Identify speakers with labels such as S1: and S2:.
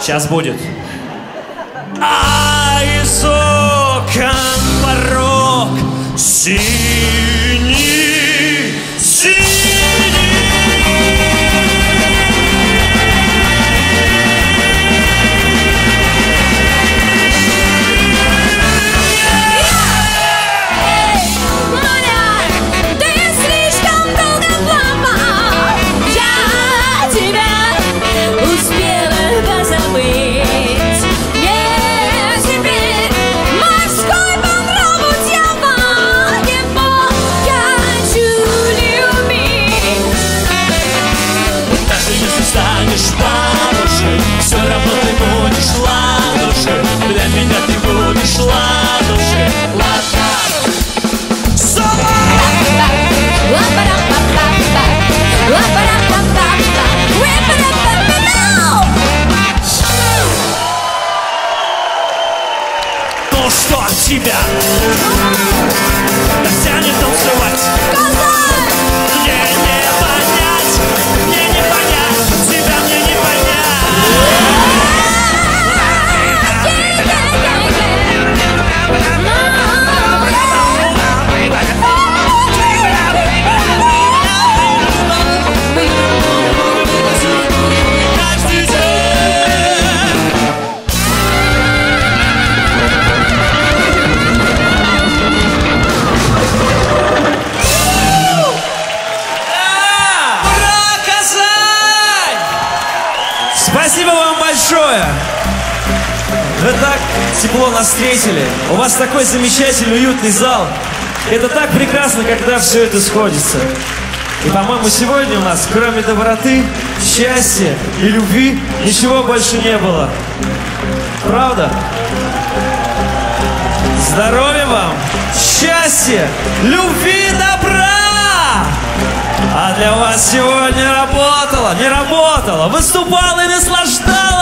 S1: Сейчас будет. А из окон порог синий, синий. Все равно ты будешь ладушек, для меня ты будешь ладушек, ладно. Ну что от тебя так тянет танцевать? Мне не понять, мне не понять, тебя мне не Спасибо вам большое! Вы так тепло нас встретили. У вас такой замечательный, уютный зал. Это так прекрасно, когда все это сходится. И, по-моему, сегодня у нас, кроме доброты, счастья и любви, ничего больше не было. Правда? Здоровья вам, счастья, любви, добра! А для вас сегодня работала, не работала, выступала и наслаждалась!